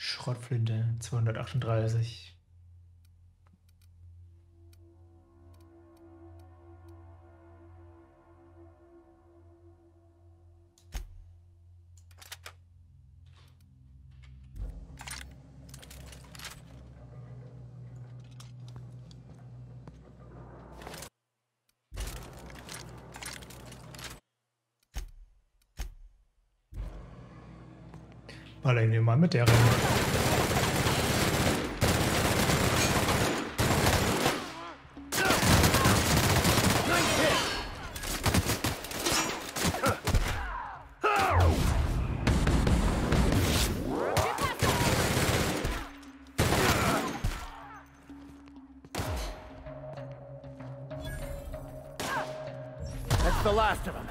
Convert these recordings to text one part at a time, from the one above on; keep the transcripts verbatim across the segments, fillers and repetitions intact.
Schrotflinte zweihundertachtunddreißig. Baller ihn mal mit der rein. That's the last of them.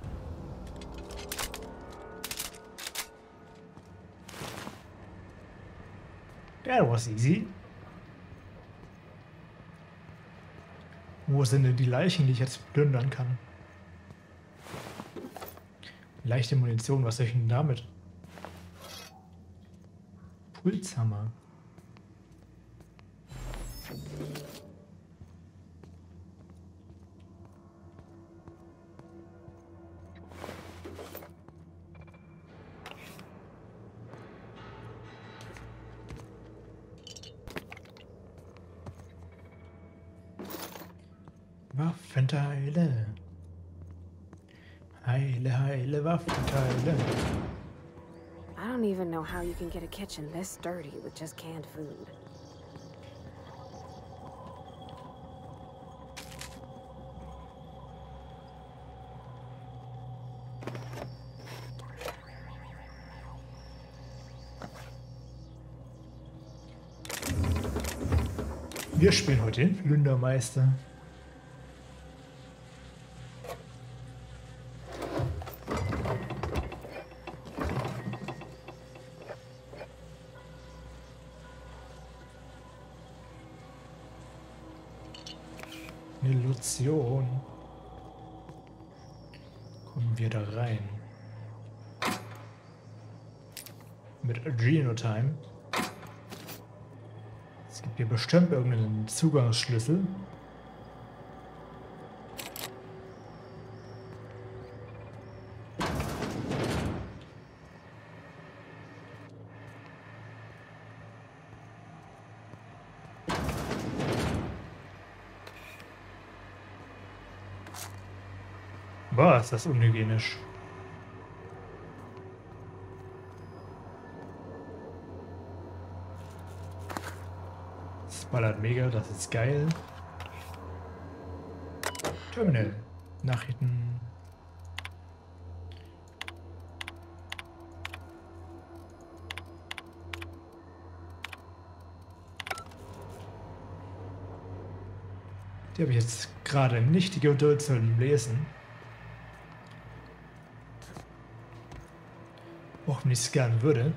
That was easy. Wo sind denn die Leichen, die ich jetzt plündern kann? Leichte Munition, was soll ich denn damit? Pulshammer. Waffenteile. Heile, heile Waffenteile. I don't even know how you can get a kitchen this dirty with just canned food. Wir spielen heute den Plündermeister. Eine Lotion. Kommen wir da rein. Mit Genotime. Es gibt hier bestimmt irgendeinen Zugangsschlüssel. Boah, ist das unhygienisch. Das ballert mega, das ist geil. Terminal. Nachrichten. Die habe ich jetzt gerade nicht die Geduld zu lesen. Auch wenn ich es gern würde.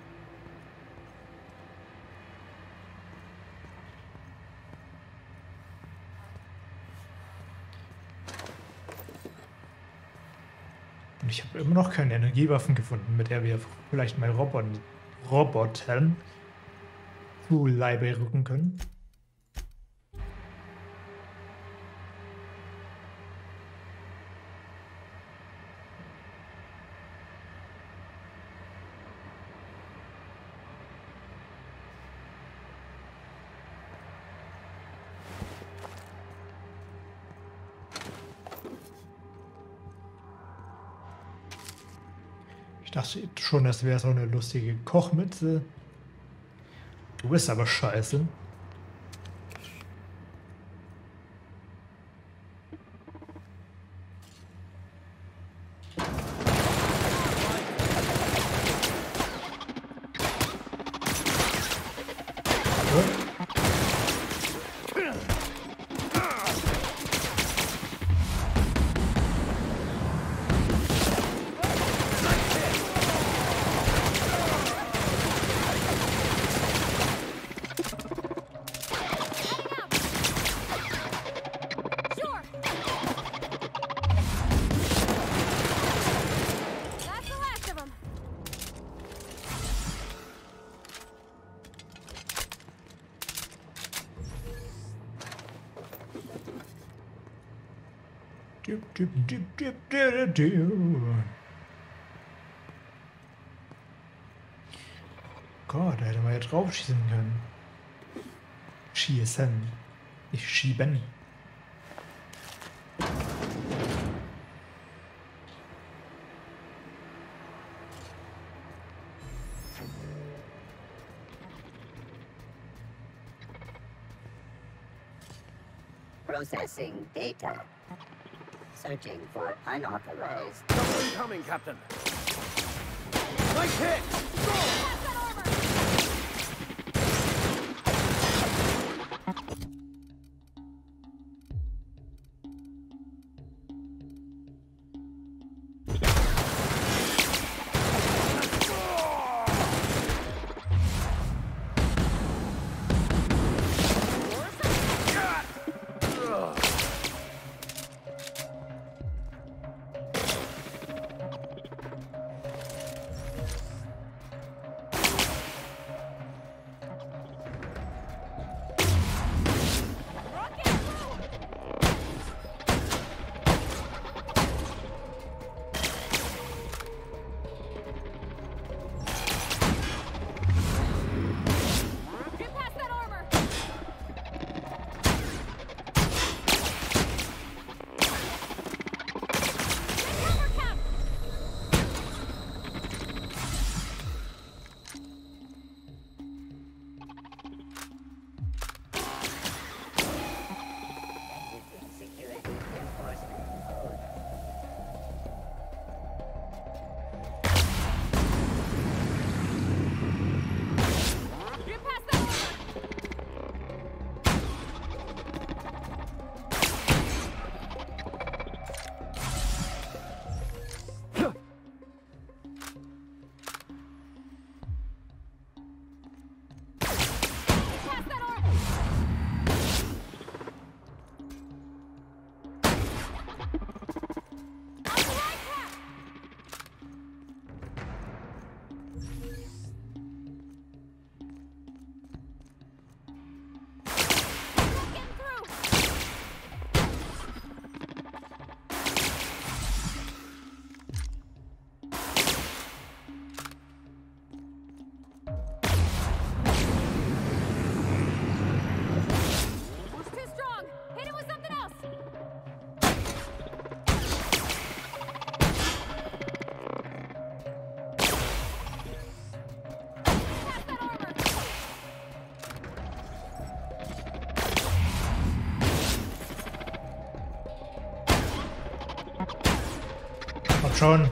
Und ich habe immer noch keine Energiewaffen gefunden, mit der wir vielleicht mal Robot Robotern zu Leibe rücken können. Ich dachte schon, das wäre so eine lustige Kochmütze. Du bist aber scheiße. Dip, dip, dip, dip, dip, dip. Gott, da hätte man ja drauf schießen können. Schießen. Nicht schieben. Processing data. Searching for unauthorized. Double incoming, Captain. Nice hit! Schon.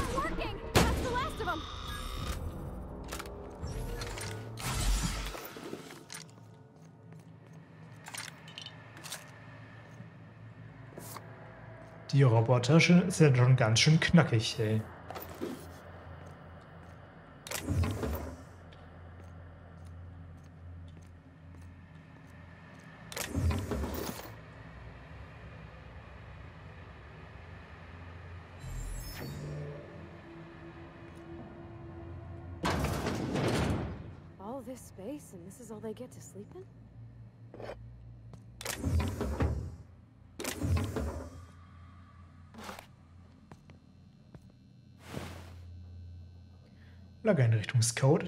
Die Roboter sind schon ganz schön knackig, ey. Space, and this is all they get to sleep in? Lagereinrichtungscode.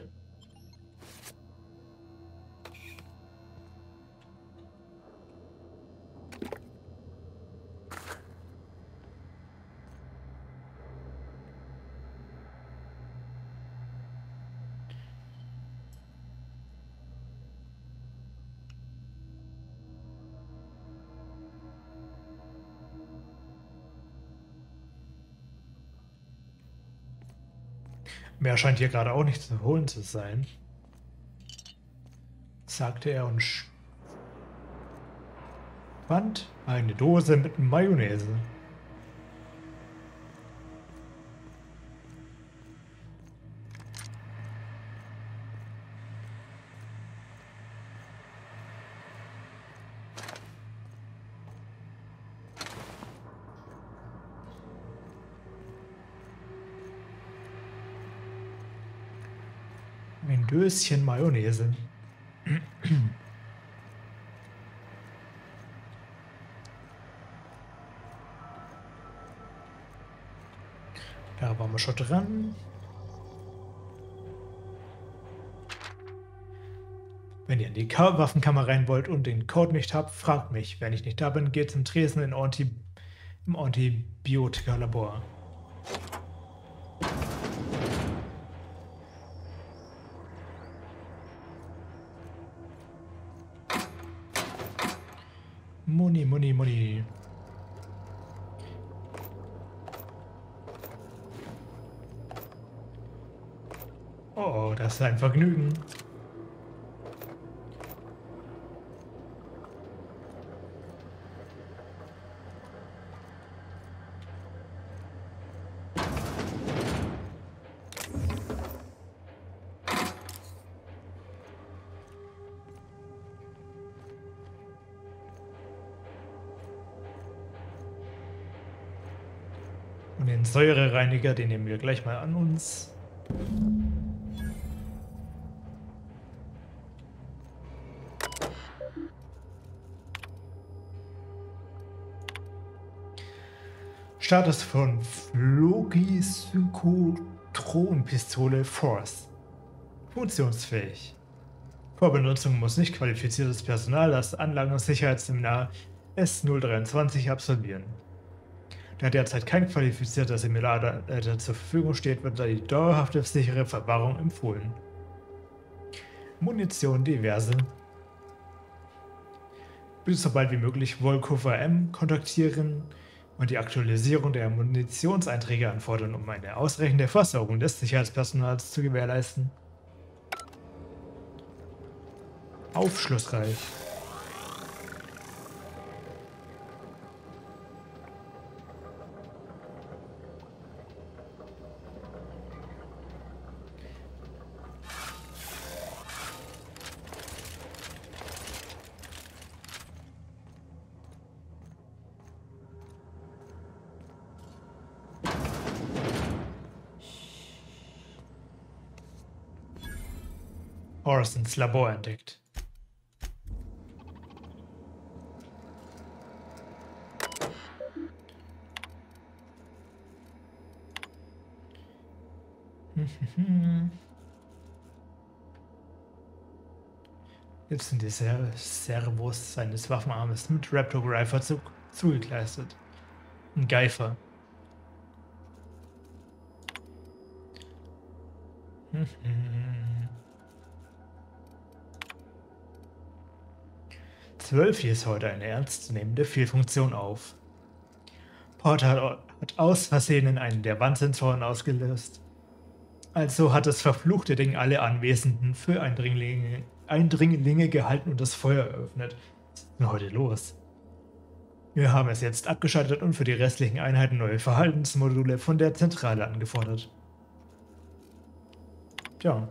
Mehr scheint hier gerade auch nicht zu holen zu sein, sagte er und fand eine Dose mit Mayonnaise. Ein Döschen Mayonnaise. Da waren wir schon dran. Wenn ihr in die Ka Waffenkammer rein wollt und den Code nicht habt, fragt mich. Wenn ich nicht da bin, geht zum Tresen in Anti im Antibiotika-Labor. Muni, Muni, Muni. Oh, das ist ein Vergnügen. Und den Säurereiniger, den nehmen wir gleich mal an uns. Status von Flogi-Synchrotron-Pistole Force. Funktionsfähig. Vor Benutzung muss nicht qualifiziertes Personal das Anlagen- und Sicherheitsseminar S null dreiundzwanzig absolvieren. Da derzeit kein qualifizierter Simulator zur Verfügung steht, wird da die dauerhafte sichere Verwahrung empfohlen. Munition diverse. Bitte so bald wie möglich Volkov M kontaktieren und die Aktualisierung der Munitionseinträge anfordern, um eine ausreichende Versorgung des Sicherheitspersonals zu gewährleisten. Aufschlussreich. Orsons Labor entdeckt. Jetzt sind die Ser Servos seines Waffenarmes mit Raptor-Greifer zu zugekleistert. Ein Geifer. zwölf ist heute eine ernstzunehmende Fehlfunktion auf. Porter hat aus Versehen einen der Wandsensoren ausgelöst. Also hat das verfluchte Ding alle Anwesenden für Eindringlinge, Eindringlinge gehalten und das Feuer eröffnet. Was ist denn heute los? Wir haben es jetzt abgeschaltet und für die restlichen Einheiten neue Verhaltensmodule von der Zentrale angefordert. Tja.